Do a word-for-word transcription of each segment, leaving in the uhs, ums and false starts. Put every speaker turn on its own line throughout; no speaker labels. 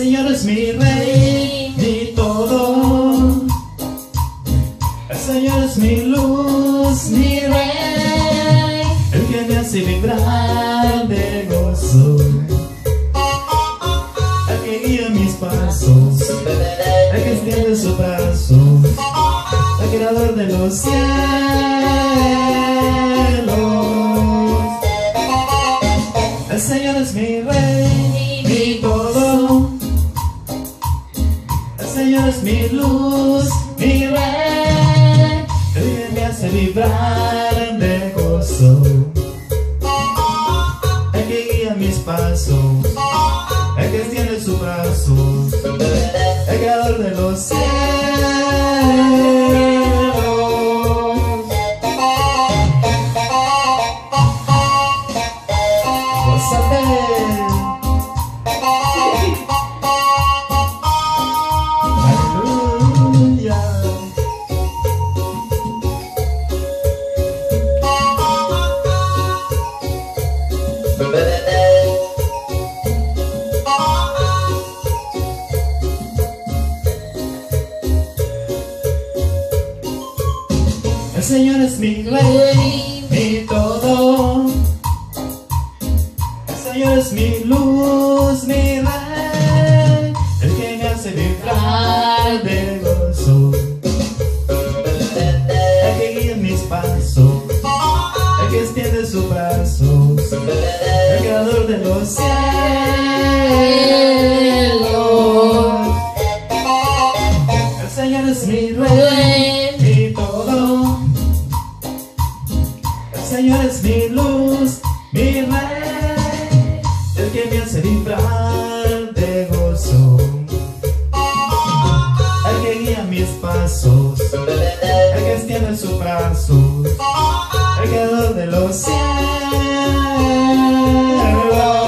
Señor es mi rey, mi todo. El Señor es mi luz, mi rey, el que me hace vibrar de gozo, el que guía mis pasos, el que extiende su brazo, el creador de los cielos. El Señor es mi rey, mi todo. El Señor es mi luz, mi rey, el que me hace vibrar de gozo, el que guía mis pasos, el que extiende su brazo, el creador de los cielos. ¡Gózate! ¡Aleluya! El Señor es mi rey, mi todo. El Señor es mi luz, mi rey, el que me hace vibrar de gozo, el que guía mis pasos, el que extiende sus brazos, el creador de los cielos. El Señor es mi rey, mi todo. El Señor es mi luz, mi rey, el que me hace vibrar de gozo, el que guía mis pasos, el que extiende sus brazos, el creador de los cielos.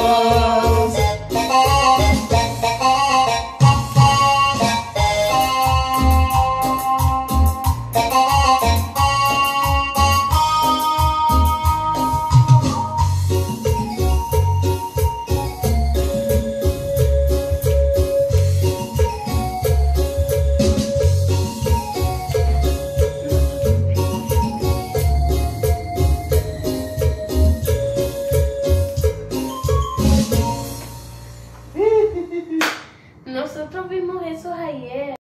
Nosotros vimos esos ayer.